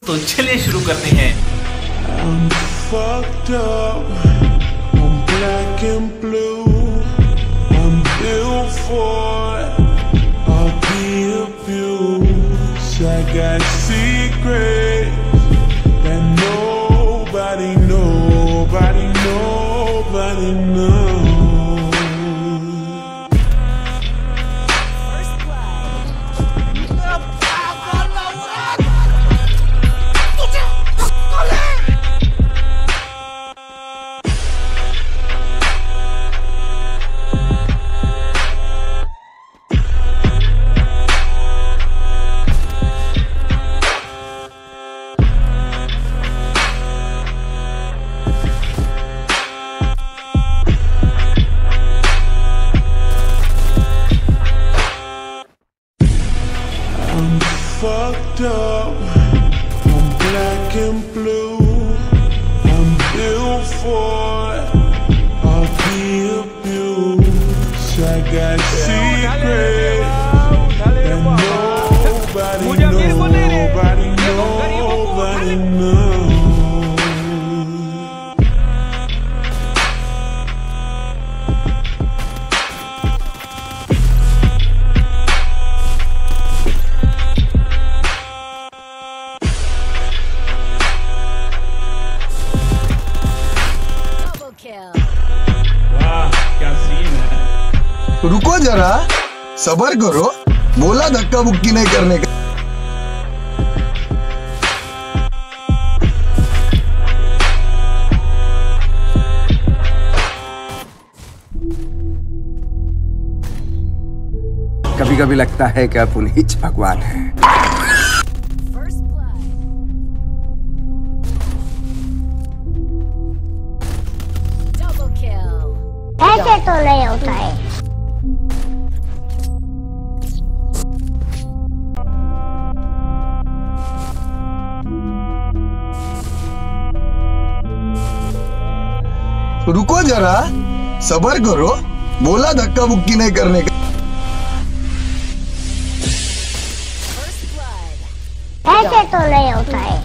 तो चलिए शुरू करते हैं। I'm fucked up, I'm black and blue, I'm built for all the abuse. I got secrets that nobody knows. I'm fucked up, I'm black and blue, I'm built for all the abuse. I got secrets that nobody knows. वाह क्या scene है। रुको जरा, सबर करो। बोला धक्का मुक्की नहीं करने का। कभी कभी लगता है कि आप उन्हीं भगवान हैं। ऐसे तो नहीं होता है। रुको जरा, सबर करो। बोला धक्का मुक्की नहीं करने का। ऐसे तो नहीं होता है।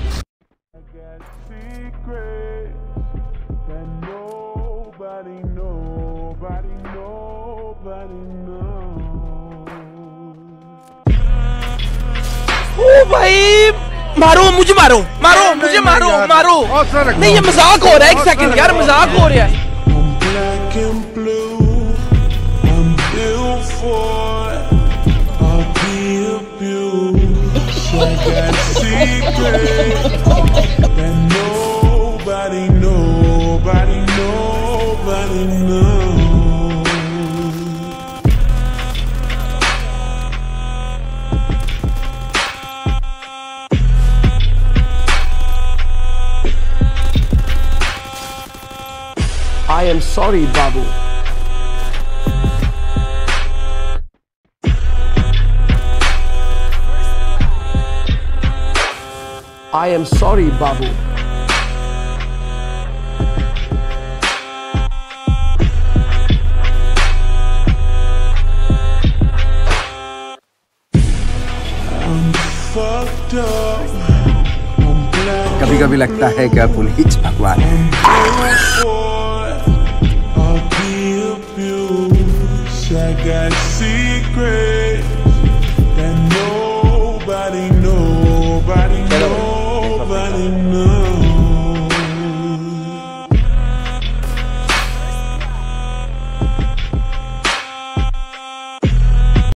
ओ भाई, मारो मुझे, मारो मुझे, मारो। नहीं, ये मजाक हो रहा है। एक सेकंड यार, मजाक हो रहा है। I am sorry, Babu. I am sorry, Babu. I'm fucked up, I'm black कभी कभी लगता है कि आप उन्हीं भगवान हैं। I got secrets that nobody knows.